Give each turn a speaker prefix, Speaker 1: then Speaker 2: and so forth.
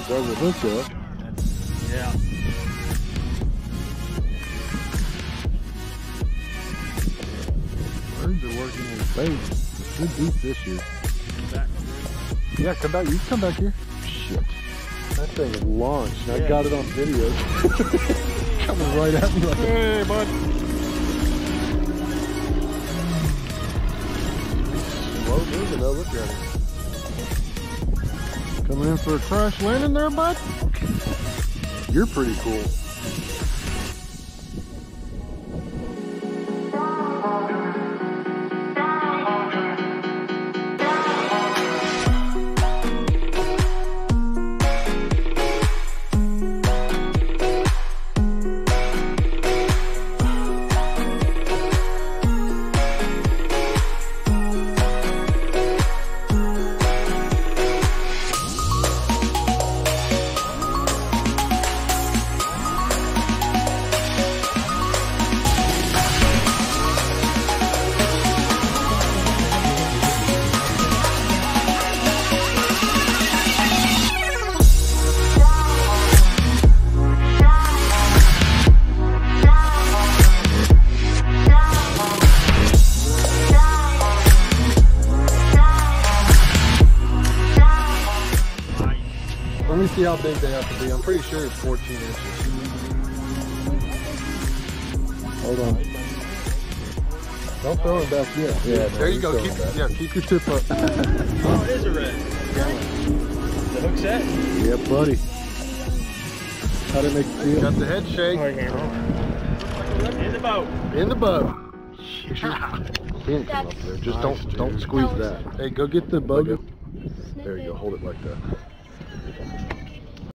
Speaker 1: Well, the hook up.
Speaker 2: Yeah.
Speaker 1: Birds are working in space. Good deep this year. Yeah, come back. You can come back here. Shit. That thing is launched. I got it on video. Coming right at me like, hey, bud. Slow moving though. Look at it. Coming in for a crash landing there, bud? You're pretty cool. Let me see how big they have to be. I'm pretty sure it's 14 inches. Hold on. Don't throw it back yet. Yeah, there you go. Keep your tip up.
Speaker 2: Oh, it is a red. The hook set?
Speaker 1: Yeah, buddy. How'd it make you feel? Got the head shake.
Speaker 2: In the boat.
Speaker 1: In the boat. Can't come up there. Just don't squeeze that. Hey, go get the boat. There you go. Hold it like that.